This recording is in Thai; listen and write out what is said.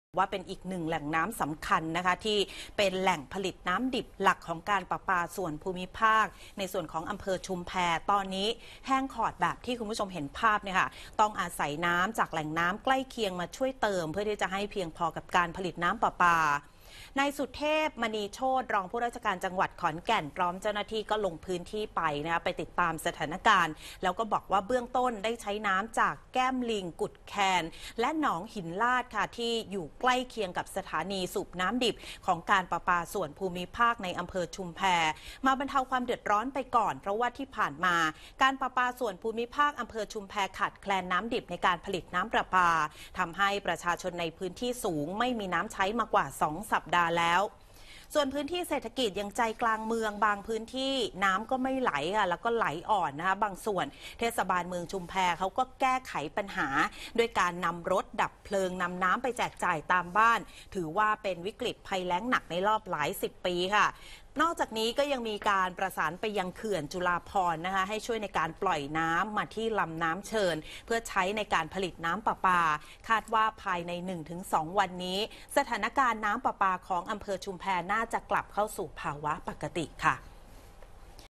ว่าเป็นอีกหนึ่งแหล่งน้ำสำคัญนะคะที่เป็นแหล่งผลิตน้ำดิบหลักของการประปาส่วนภูมิภาคในส่วนของอำเภอชุมแพตอนนี้แห้งขอดแบบที่คุณผู้ชมเห็นภาพเนี่ยค่ะต้องอาศัยน้ำจากแหล่งน้ำใกล้เคียงมาช่วยเติมเพื่อที่จะให้เพียงพอกับการผลิตน้ำประปานายสุเทพมณีโชติรองผู้ราชการจังหวัดขอนแก่นพร้อมเจ้าหน้าที่ก็ลงพื้นที่ไปนะคะไปติดตามสถานการณ์แล้วก็บอกว่าเบื้องต้นได้ใช้น้ำจากแก้มลิงกุดแคนและหนองหินลาดค่ะที่อยู่ใกล้เคียงกับสถานีสูบน้ำดิบของการประปาส่วนภูมิภาคในอำเภอชุมแพมาบรรเทาความเดือดร้อนไปก่อนเพราะว่าที่ผ่านมาการประปาส่วนภูมิภาคอำเภอชุมแพขาดแคลนน้ำดิบในการผลิตน้ำประปาทำให้ประชาชนในพื้นที่สูงไม่มีน้ำใช้มากว่า2 สัปดาห์แล้วส่วนพื้นที่เศรษฐกิจยังใจกลางเมืองบางพื้นที่น้ำก็ไม่ไหลค่ะแล้วก็ไหลอ่อนนะคะบางส่วนเทศบาลเมืองชุมแพเขาก็แก้ไขปัญหาด้วยการนำรถดับเพลิงนำน้ำไปแจกจ่ายตามบ้านถือว่าเป็นวิกฤตภัยแล้งหนักในรอบหลาย10 ปีค่ะนอกจากนี้ก็ยังมีการประสานไปยังเขื่อนจุฬาภรณ์นะคะให้ช่วยในการปล่อยน้ำมาที่ลำน้ำเชิญเพื่อใช้ในการผลิตน้ำประปาคาดว่าภายใน 1-2 วันนี้สถานการณ์น้ำประปาของอำเภอชุมแพน่าจะกลับเข้าสู่ภาวะปกติค่ะ